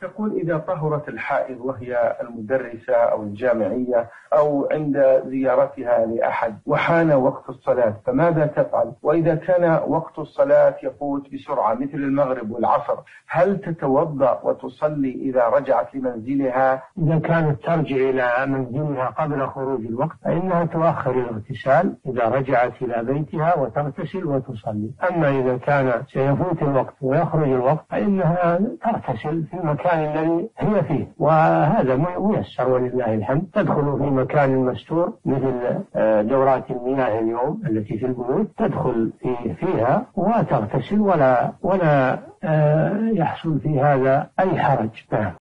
تقول إذا طهرت الحائض وهي المدرسة أو الجامعية أو عند زيارتها لأحد وحان وقت الصلاة فماذا تفعل؟ وإذا كان وقت الصلاة يفوت بسرعة مثل المغرب والعصر هل تتوضأ وتصلي إذا رجعت لمنزلها؟ إذا كانت ترجع إلى منزلها قبل خروج الوقت فإنها تؤخر الاغتسال إذا رجعت إلى بيتها وتغتسل وتصلي. أما إذا كان سيفوت الوقت ويخرج الوقت فإنها تغتسل في المكان الذي هي فيه، وهذا ميسر ولله الحمد. تدخل في مكان مستور مثل دورات المياه اليوم التي في البيوت، تدخل فيها وتغتسل ولا يحصل في هذا أي حرج.